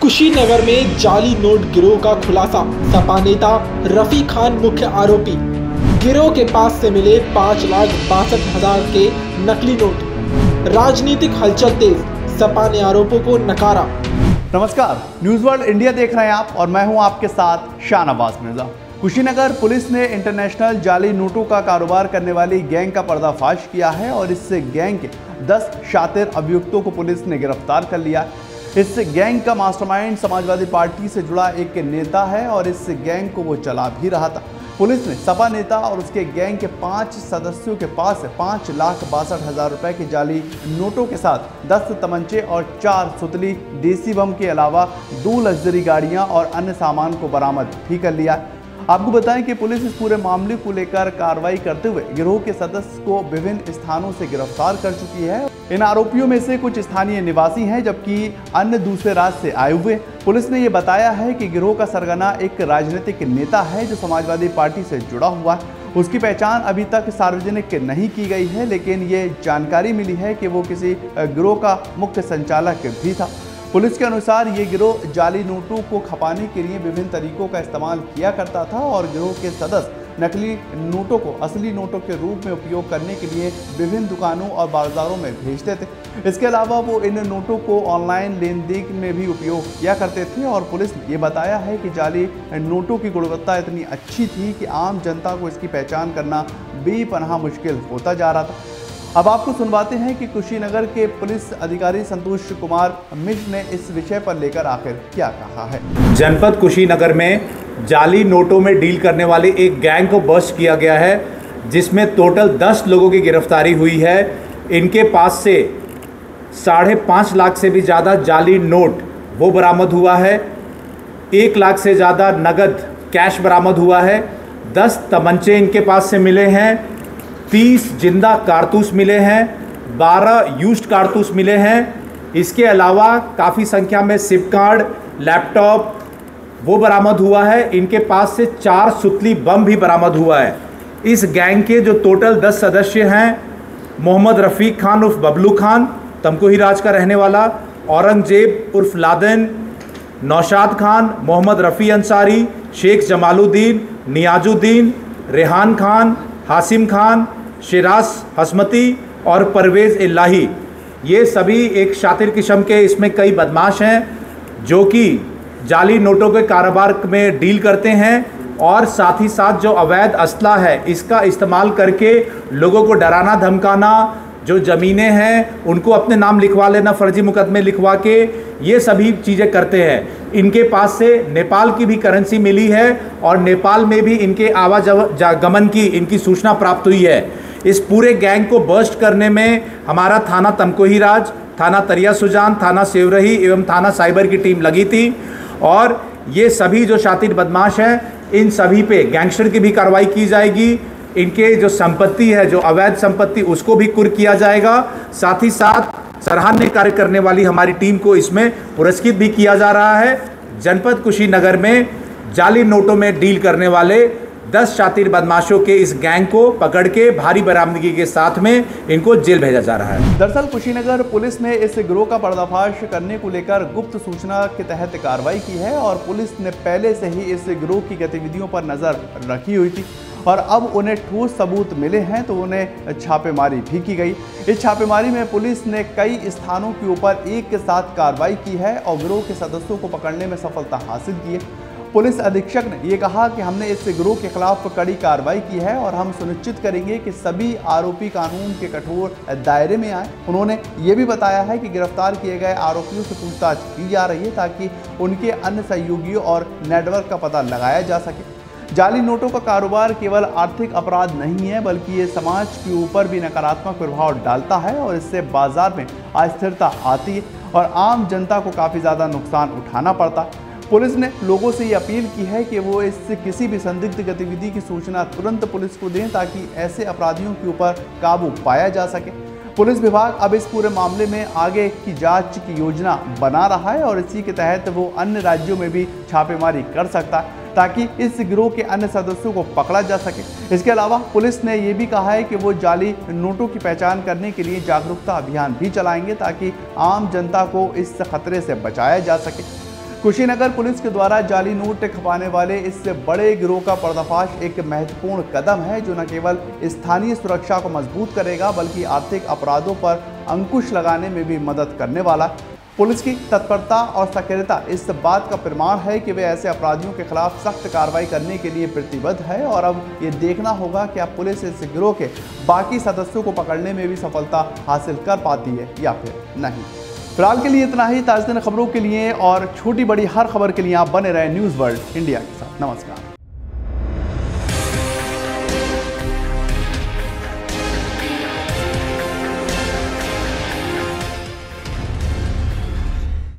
कुशीनगर में जाली नोट गिरोह का खुलासा। सपा नेता रफी खान मुख्य आरोपी। गिरोह के पास से मिले 5,62,000 के नकली नोट। राजनीतिक हलचल तेज। सपा ने आरोपों को नकारा। नमस्कार, न्यूज वर्ल्ड इंडिया देख रहे हैं आप और मैं हूं आपके साथ शाहनवाज मिर्जा। कुशीनगर पुलिस ने इंटरनेशनल जाली नोटों का कारोबार करने वाली गैंग का पर्दाफाश किया है और इस गैंग के 10 शातिर अभियुक्तों को पुलिस ने गिरफ्तार कर लिया। इस गैंग का मास्टरमाइंड समाजवादी पार्टी से जुड़ा एक नेता है और इस गैंग को वो चला भी रहा था। पुलिस ने सपा नेता और उसके गैंग के 5 सदस्यों के पास 5,62,000 रुपए के जाली नोटों के साथ 10 तमंचे और 4 सुतली देसी बम के अलावा 2 लग्जरी गाड़ियां और अन्य सामान को बरामद भी कर लिया। आपको बताएं कि पुलिस इस पूरे मामले को लेकर कार्रवाई करते हुए गिरोह के सदस्य को विभिन्न स्थानों से गिरफ्तार कर चुकी है। इन आरोपियों में से कुछ स्थानीय निवासी हैं जबकि अन्य दूसरे राज्य से आए हुए। पुलिस ने ये बताया है कि गिरोह का सरगना एक राजनीतिक नेता है जो समाजवादी पार्टी से जुड़ा हुआ है। उसकी पहचान अभी तक सार्वजनिक नहीं की गई है, लेकिन ये जानकारी मिली है कि वो किसी गिरोह का मुख्य संचालक भी था। पुलिस के अनुसार ये गिरोह जाली नोटों को खपाने के लिए विभिन्न तरीकों का इस्तेमाल किया करता था और गिरोह के सदस्य नकली नोटों को असली नोटों के रूप में उपयोग करने के लिए विभिन्न दुकानों और बाजारों में भेजते थे। इसके अलावा वो इन नोटों को ऑनलाइन लेन देन में भी उपयोग किया करते थे और पुलिस ने ये बताया है कि जाली नोटों की गुणवत्ता इतनी अच्छी थी कि आम जनता को इसकी पहचान करना बेपनाह मुश्किल होता जा रहा था। अब आपको सुनवाते हैं कि कुशीनगर के पुलिस अधिकारी संतोष कुमार मिश्र ने इस विषय पर लेकर आखिर क्या कहा है। जनपद कुशीनगर में जाली नोटों में डील करने वाली एक गैंग को बस्ट किया गया है, जिसमें टोटल 10 लोगों की गिरफ्तारी हुई है। इनके पास से 5.5 लाख से भी ज़्यादा जाली नोट वो बरामद हुआ है। 1 लाख से ज़्यादा नगद कैश बरामद हुआ है। 10 तमंचे इनके पास से मिले हैं। 30 जिंदा कारतूस मिले हैं। 12 यूज्ड कारतूस मिले हैं। इसके अलावा काफ़ी संख्या में सिम कार्ड, लैपटॉप वो बरामद हुआ है। इनके पास से 4 सुतली बम भी बरामद हुआ है। इस गैंग के जो टोटल 10 सदस्य हैं, मोहम्मद रफ़ीक खान उर्फ बबलू खान, तमकुही राज का रहने वाला, औरंगजेब उर्फ लादेन, नौशाद खान, मोहम्मद रफ़ी अंसारी, शेख जमालुद्दीन, नियाजुद्दीन, रेहान खान, हासिम खान, शिराज हसमती और परवेज़ इलाही, ये सभी एक शातिर किस्म के इसमें कई बदमाश हैं जो कि जाली नोटों के कारोबार में डील करते हैं और साथ ही साथ जो अवैध असला है इसका इस्तेमाल करके लोगों को डराना धमकाना, जो ज़मीनें हैं उनको अपने नाम लिखवा लेना, फर्जी मुकदमे लिखवा के ये सभी चीज़ें करते हैं। इनके पास से नेपाल की भी करेंसी मिली है और नेपाल में भी इनके आवागमन की इनकी सूचना प्राप्त हुई है। इस पूरे गैंग को बस्ट करने में हमारा थाना तमकुही राज, थाना तरिया सुजान, थाना सेवरही एवं थाना साइबर की टीम लगी थी और ये सभी जो शातिर बदमाश हैं इन सभी पे गैंगस्टर की भी कार्रवाई की जाएगी। इनके जो संपत्ति है, जो अवैध संपत्ति, उसको भी कुर्क किया जाएगा। साथ ही साथ सराहनीय कार्य करने वाली हमारी टीम को इसमें पुरस्कृत भी किया जा रहा है। जनपद कुशीनगर में जाली नोटों में डील करने वाले 10 शातिर बदमाशों के इस गैंग को पकड़ के भारी बरामदगी के साथ में इनको जेल भेजा जा रहा है। दरअसल कुशीनगर पुलिस ने इस गिरोह का पर्दाफाश करने को लेकर गुप्त सूचना के तहत कार्रवाई की है और पुलिस ने पहले से ही इस गिरोह की गतिविधियों पर नजर रखी हुई थी और अब उन्हें ठोस सबूत मिले हैं तो उन्हें छापेमारी भी की गई। इस छापेमारी में पुलिस ने कई स्थानों के ऊपर एक के साथ कार्रवाई की है और गिरोह के सदस्यों को पकड़ने में सफलता हासिल की है। पुलिस अधीक्षक ने ये कहा कि हमने इस गिरोह के खिलाफ कड़ी कार्रवाई की है और हम सुनिश्चित करेंगे कि सभी आरोपी कानून के कठोर दायरे में आए। उन्होंने ये भी बताया है कि गिरफ्तार किए गए आरोपियों से पूछताछ की जा रही है ताकि उनके अन्य सहयोगियों और नेटवर्क का पता लगाया जा सके। जाली नोटों का कारोबार केवल आर्थिक अपराध नहीं है बल्कि ये समाज के ऊपर भी नकारात्मक प्रभाव डालता है और इससे बाजार में अस्थिरता आती है और आम जनता को काफ़ी ज़्यादा नुकसान उठाना पड़ता है। पुलिस ने लोगों से ये अपील की है कि वो इससे किसी भी संदिग्ध गतिविधि की सूचना तुरंत पुलिस को दें ताकि ऐसे अपराधियों के ऊपर काबू पाया जा सके। पुलिस विभाग अब इस पूरे मामले में आगे की जांच की योजना बना रहा है और इसी के तहत वो अन्य राज्यों में भी छापेमारी कर सकता है ताकि इस गिरोह के अन्य सदस्यों को पकड़ा जा सके। इसके अलावा पुलिस ने ये भी कहा है कि वो जाली नोटों की पहचान करने के लिए जागरूकता अभियान भी चलाएंगे ताकि आम जनता को इस खतरे से बचाया जा सके। कुशीनगर पुलिस के द्वारा जाली नोट खपाने वाले इससे बड़े गिरोह का पर्दाफाश एक महत्वपूर्ण कदम है जो न केवल स्थानीय सुरक्षा को मजबूत करेगा बल्कि आर्थिक अपराधों पर अंकुश लगाने में भी मदद करने वाला। पुलिस की तत्परता और सक्रियता इस बात का प्रमाण है कि वे ऐसे अपराधियों के खिलाफ सख्त कार्रवाई करने के लिए प्रतिबद्ध है और अब ये देखना होगा कि अब पुलिस इस गिरोह के बाकी सदस्यों को पकड़ने में भी सफलता हासिल कर पाती है या फिर नहीं। फिलहाल के लिए इतना ही। ताज़ा खबरों के लिए और छोटी बड़ी हर खबर के लिए आप बने रहें न्यूज़ वर्ल्ड इंडिया के साथ। नमस्कार।